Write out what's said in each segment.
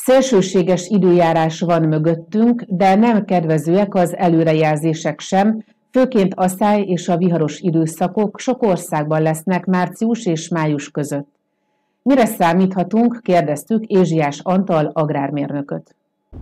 Szélsőséges időjárás van mögöttünk, de nem kedvezőek az előrejelzések sem, főként a száj és a viharos időszakok sok országban lesznek március és május között. Mire számíthatunk, kérdeztük Ézsiás Antal agrármérnököt.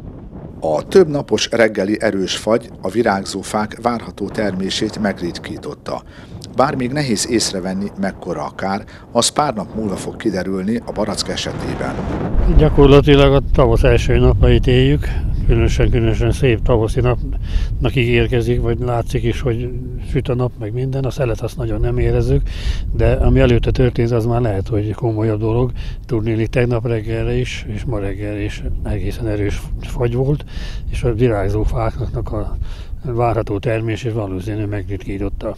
A több napos reggeli erős fagy a virágzó fák várható termését megritkította. Bár még nehéz észrevenni, mekkora a kár, az pár nap múlva fog kiderülni a barack esetében. Gyakorlatilag a tavasz első napait éljük, különösen szép tavaszi napnak ígérkezik, vagy látszik is, hogy süt a nap, meg minden. A szelet azt nagyon nem érezzük, de ami előtte történt, az már lehet, hogy komolyabb dolog. Tudnélik, tegnap reggelre is, és ma reggel is egészen erős fagy volt, és a virágzó fáknak a várható termését valószínűleg megritkította.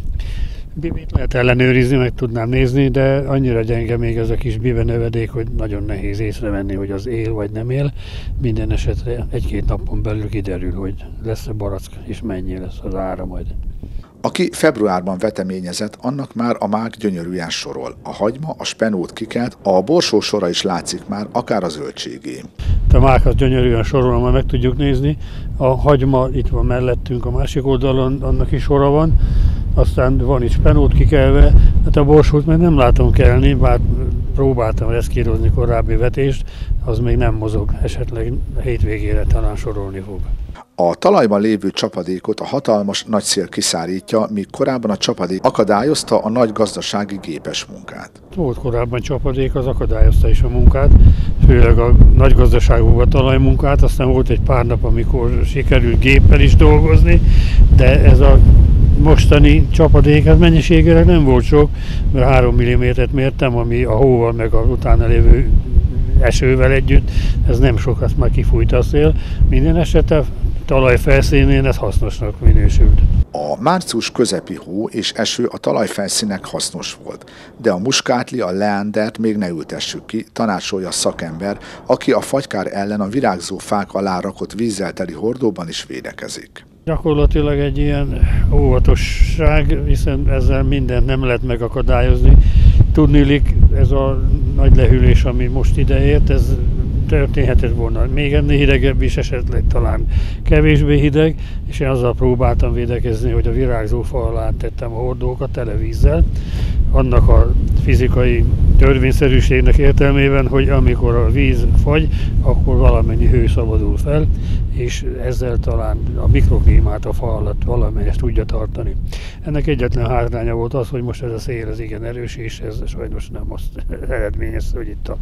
Bibét lehet ellenőrizni, meg tudnám nézni, de annyira gyenge még ez a kis bibe növedék, hogy nagyon nehéz észrevenni, hogy az él vagy nem él. Minden esetre egy-két napon belül kiderül, hogy lesz-e barack és mennyi lesz az ára majd. Aki februárban veteményezett, annak már a mák gyönyörűen sorol. A hagyma, a spenót kikelt, a borsó sora is látszik már, akár a zöldségé. A mákat gyönyörűen sorolom, majd meg tudjuk nézni. A hagyma itt van mellettünk, a másik oldalon annak is sora van. Aztán van itt spenót kikelve, hát a borsót meg nem látom kelni, bár próbáltam reszkírozni korábbi vetést, az még nem mozog, esetleg hétvégére talán sorolni fog. A talajban lévő csapadékot a hatalmas nagy szél kiszárítja, míg korábban a csapadék akadályozta a nagy gazdasági gépes munkát. Volt korábban csapadék, az akadályozta is a munkát, főleg a nagy gazdaságú a talajmunkát, aztán volt egy pár nap, amikor sikerült géppel is dolgozni, de ez a mostani csapadék, hát mennyiségére nem volt sok, mert 3 mm-t mértem, ami a hóval meg a utána lévő esővel együtt, ez nem sok, azt már kifújta a szél. Minden esetre talaj felszínén ez hasznosnak minősült. A március közepi hó és eső a talajfelszínek hasznos volt, de a muskátli, a leandert még ne ültessük ki, tanácsolja a szakember, aki a fagykár ellen a virágzó fák alá rakott vízzel teli hordóban is védekezik. Gyakorlatilag egy ilyen óvatosság, hiszen ezzel mindent nem lehet megakadályozni. Tudniillik, ez a nagy lehűlés, ami most ideért, ez történhetett volna még ennél hidegebb is, esetleg talán kevésbé hideg, és én azzal próbáltam védekezni, hogy a virágzó fa alá tettem a hordókat tele vízzel, annak a fizikai törvényszerűségnek értelmében, hogy amikor a víz fagy, akkor valamennyi hő szabadul fel, és ezzel talán a mikroklímát a fa alatt valamelyest tudja tartani. Ennek egyetlen hátránya volt az, hogy most ez a szél ez igen erős, és ez sajnos nem azt eredményezte, hogy itt a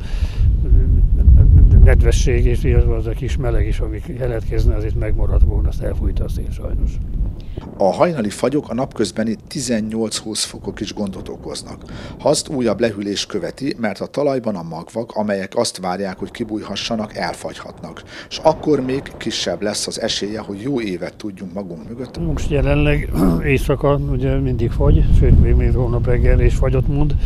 nedvesség és az a kis meleg is, ami keletkezne, az itt megmaradt volna, azt elfújta a szél sajnos. A hajnali fagyok a napközbeni 18-20 fokok is gondot okoznak. Azt újabb lehűlés követi, mert a talajban a magvak, amelyek azt várják, hogy kibújhassanak, elfagyhatnak. És akkor még kisebb lesz az esélye, hogy jó évet tudjunk magunk mögött. Most jelenleg éjszaka ugye mindig fagy, sőt még hónap reggel is fagyot mond,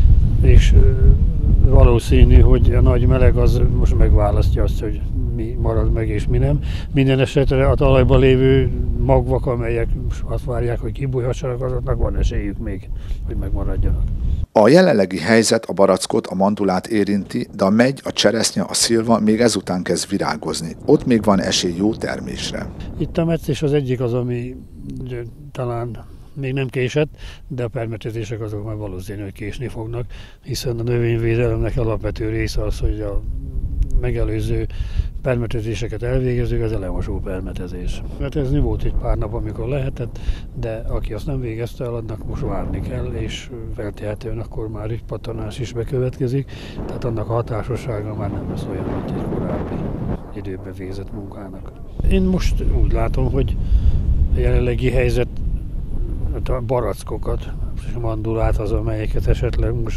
és valószínű, hogy a nagy meleg az most megválasztja azt, hogy mi marad meg és mi nem. Minden esetre a talajban lévő magvak, amelyek azt várják, hogy kibújhassanak, azoknak van esélyük még, hogy megmaradjanak. A jelenlegi helyzet a barackot, a mandulát érinti, de a megy, a cseresznye, a szilva még ezután kezd virágozni. Ott még van esély jó termésre. Itt a metszés az egyik az, ami talán még nem késett, de a permetezések azok már valószínű, hogy késni fognak, hiszen a növényvédelemnek alapvető része az, hogy a megelőző permetezéseket elvégezzük, ez a lemosó permetezés. Permetezni volt egy pár nap, amikor lehetett, de aki azt nem végezte el, annak most várni kell, és feltehetően akkor már egy pattanás is bekövetkezik, tehát annak a hatásossága már nem lesz olyan, mint egy korábbi időben végzett munkának. Én most úgy látom, hogy a jelenlegi helyzet a barackokat, és a mandulát az, amelyeket esetleg most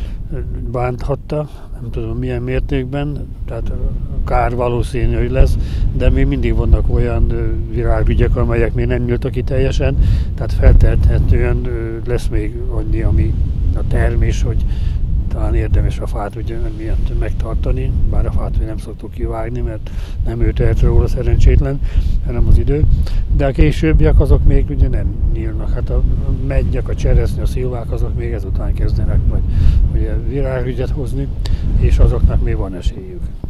bánthatta, nem tudom milyen mértékben, tehát kár valószínű, hogy lesz, de még mindig vannak olyan virágügyek, amelyek még nem nyíltak ki teljesen, tehát feltehetően lesz még annyi, ami a termés, hogy talán érdemes a fát ugye megtartani, bár a fát nem szoktuk kivágni, mert nem ő tehet róla szerencsétlen, hanem az idő. De a későbbiek azok még ugye nem nyílnak. Hát a meggyek, a cseresznye, a szilvák azok még ezután kezdenek majd ugye virágügyet hozni, és azoknak még van esélyük.